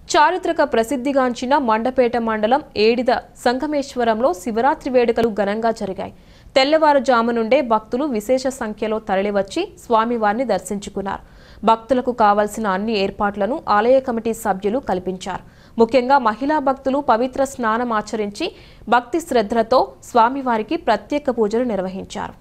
చారిత్రక ప్రసిద్ధిగాంచిన మండపేట మండలం ఏడిద సంగమేశ్వరంలో శివరాత్రి వేడుకలు ఘనంగా జరిగాయి. తెల్లవారుజాము నుండే భక్తులు విశేష సంఖ్యలో తరలివచ్చి స్వామివారిని దర్శించుకున్నారు. భక్తులకు కావాల్సిన అన్ని ఏర్పాట్లను ఆలయ కమిటీ సభ్యులు కల్పించారు. ముఖ్యంగా మహిళా భక్తులు పవిత్ర స్నానం ఆచరించి భక్తి శ్రద్ధలతో స్వామివారికి ప్రత్యేక పూజలు నిర్వహించారు.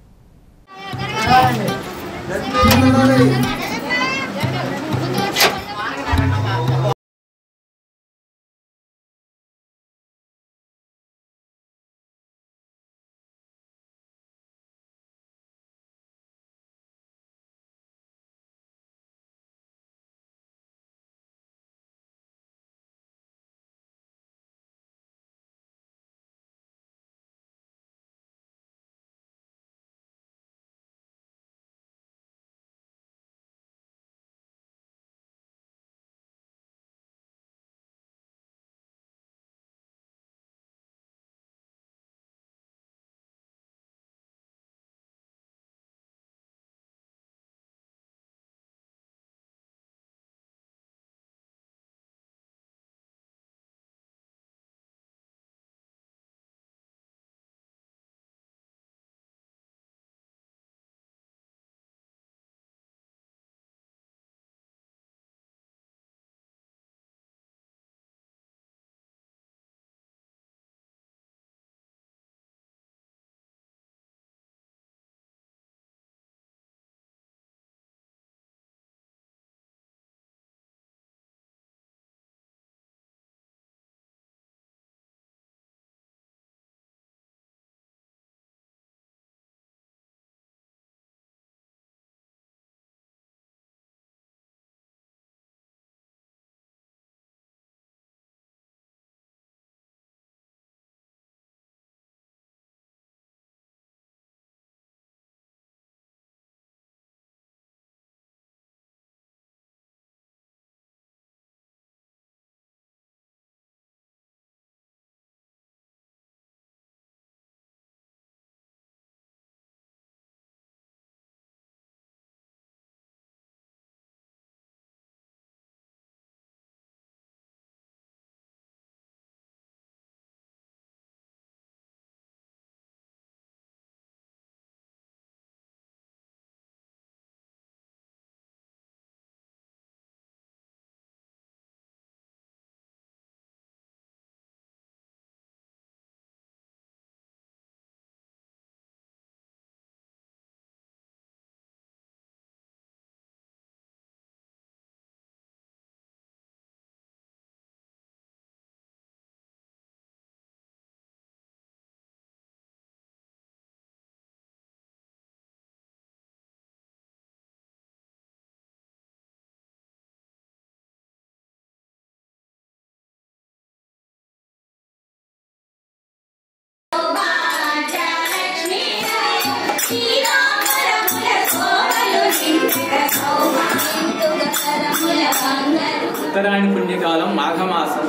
ఉత్తరాయణ పుణ్యకాలం మాఘమాసం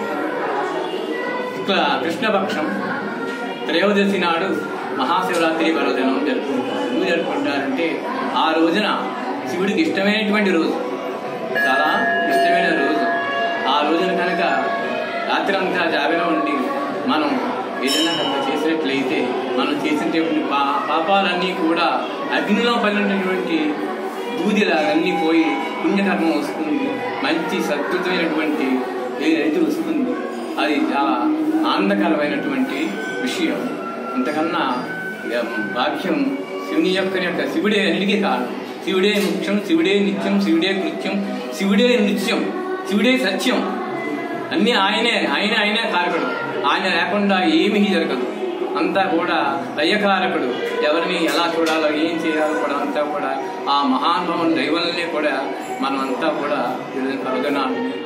కృష్ణపక్షం త్రయోదశి నాడు మహాశివరాత్రి పర్వదినం జరుపుకుంటారు. ఎందుకు జరుపుకుంటారంటే ఆ రోజున శివుడికి ఇష్టమైనటువంటి రోజు, చాలా ఇష్టమైన రోజు. ఆ రోజున కనుక రాత్రి అంతా జాగరణ ఉండి మనం ఏదైనా కనుక చేసినట్లయితే మనం చేసినటువంటి పాపాలన్నీ కూడా అగ్నిలో పడినటువంటి దూదిలాగన్నీ పోయి పుణ్యకర్మం వస్తుంది, మంచి సద్భుతమైనటువంటి ఏదైతే వస్తుంది అది చాలా ఆనందకరమైనటువంటి విషయం. అంతకన్నా భాగ్యం శివుని యొక్క శివుడే అన్నిటికీ కారణం. శివుడే ముఖ్యం, శివుడే నిత్యం, శివుడే కృత్యం, శివుడే నృత్యం, శివుడే సత్యం. అన్నీ ఆయనే కారకుడు. ఆయన లేకుండా ఏమీ జరగదు. అంతా కూడా లయకారకుడు. ఎవరిని ఎలా చూడాలో ఏం చేయాలో కూడా అంతా కూడా ఆ మహానుభావుని దైవాలనే కూడా మనం అంతా కూడా కనుగొనాలని